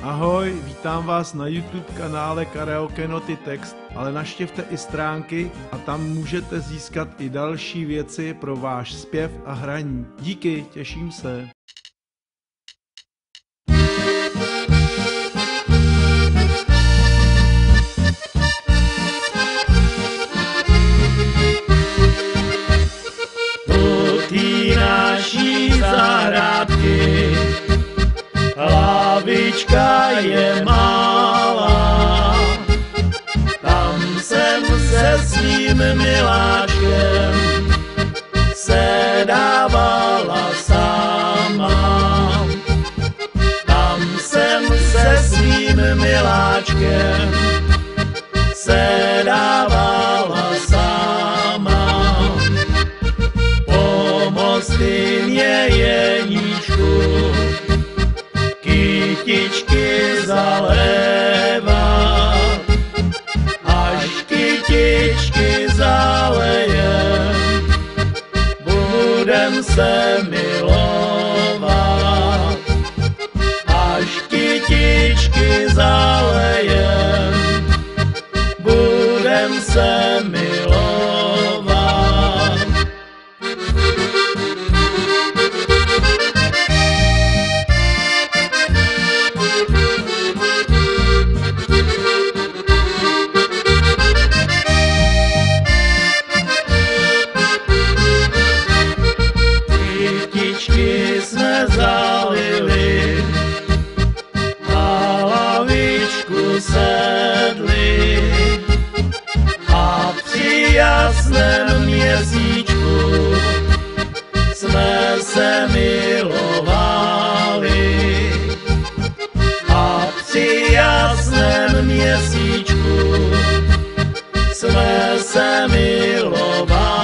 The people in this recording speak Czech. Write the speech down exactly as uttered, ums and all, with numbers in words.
Ahoj, vítám vás na YouTube kanále Karaoke Noty Text, ale navštěvte i stránky a tam můžete získat i další věci pro váš zpěv a hraní. Díky, těším se. U naší zahrádky lavička je malá, tam jsem se svým miláčkem sedávala sama. Tam jsem se svým miláčkem sedávala sama. Pomozte mě, Jeníčku, kytičky zalévá, až kytičky zalejem, budem se milovat. Až kytičky zalejem, budem se milovat. Kytičky jsme zalili, na lavičku sedli a při jasném měsíčku jsme se milovali. A při jasném měsíčku jsme se milovali.